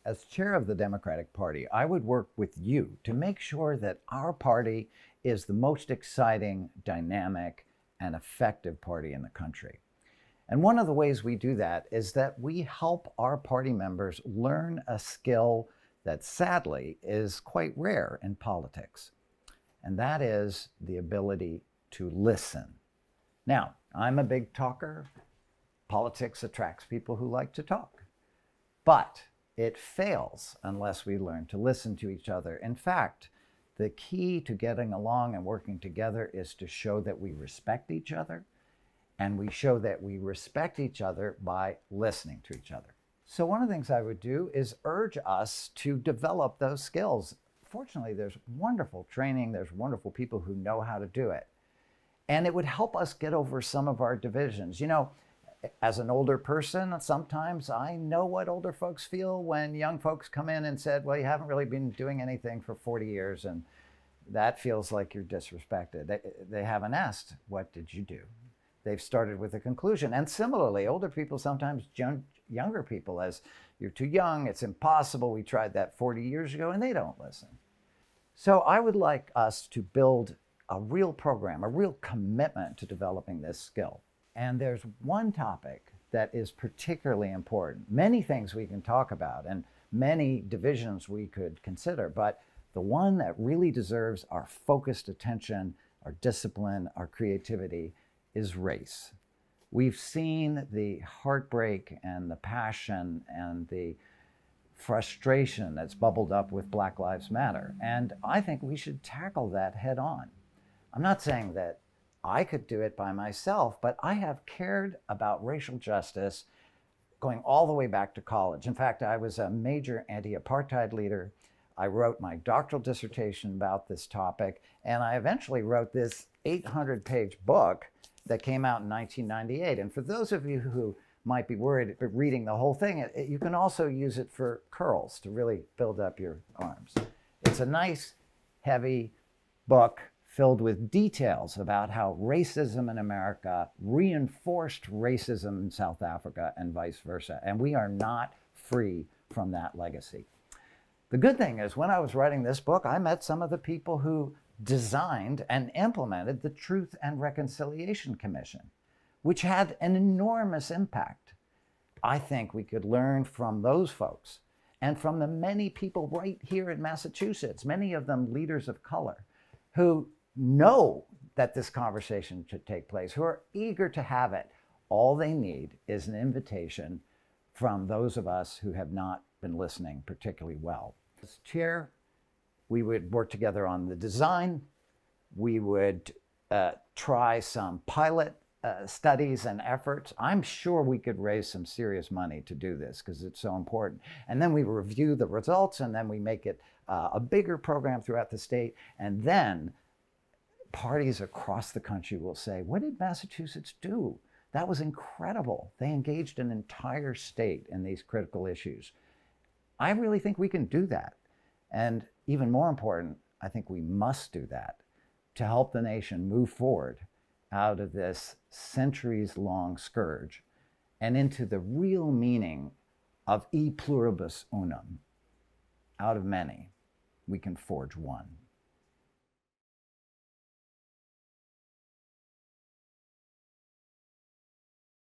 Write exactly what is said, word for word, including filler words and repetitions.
As chair of the Democratic Party, I would work with you to make sure that our party is the most exciting, dynamic, and effective party in the country. And one of the ways we do that is that we help our party members learn a skill that sadly is quite rare in politics. And that is the ability to listen. Now, I'm a big talker. Politics attracts people who like to talk. But it fails unless we learn to listen to each other. In fact, the key to getting along and working together is to show that we respect each other, and we show that we respect each other by listening to each other. So one of the things I would do is urge us to develop those skills. Fortunately, there's wonderful training, there's wonderful people who know how to do it. And it would help us get over some of our divisions. You know, as an older person, sometimes I know what older folks feel when young folks come in and said, well, you haven't really been doing anything for forty years, and that feels like you're disrespected. They, they haven't asked, what did you do? They've started with a conclusion. And similarly, older people sometimes judge younger people as, you're too young, it's impossible, we tried that forty years ago, and they don't listen. So I would like us to build a real program, a real commitment to developing this skill. And there's one topic that is particularly important. Many things we can talk about and many divisions we could consider, but the one that really deserves our focused attention, our discipline, our creativity is race. We've seen the heartbreak and the passion and the frustration that's bubbled up with Black Lives Matter. And I think we should tackle that head on. I'm not saying that I could do it by myself, but I have cared about racial justice going all the way back to college. In fact, I was a major anti-apartheid leader. I wrote my doctoral dissertation about this topic, and I eventually wrote this eight hundred page book that came out in nineteen ninety-eight. And for those of you who might be worried about reading the whole thing, it, it, you can also use it for curls to really build up your arms. It's a nice, heavy book filled with details about how racism in America reinforced racism in South Africa and vice versa. And we are not free from that legacy. The good thing is, when I was writing this book, I met some of the people who designed and implemented the Truth and Reconciliation Commission, which had an enormous impact. I think we could learn from those folks and from the many people right here in Massachusetts, many of them leaders of color, who know that this conversation should take place, who are eager to have it. All they need is an invitation from those of us who have not been listening particularly well. As chair, we would work together on the design. We would uh, try some pilot uh, studies and efforts. I'm sure we could raise some serious money to do this because it's so important. And then we review the results, and then we make it uh, a bigger program throughout the state. And then parties across the country will say, what did Massachusetts do? That was incredible. They engaged an entire state in these critical issues. I really think we can do that. And even more important, I think we must do that to help the nation move forward out of this centuries-long scourge and into the real meaning of e pluribus unum. Out of many, we can forge one.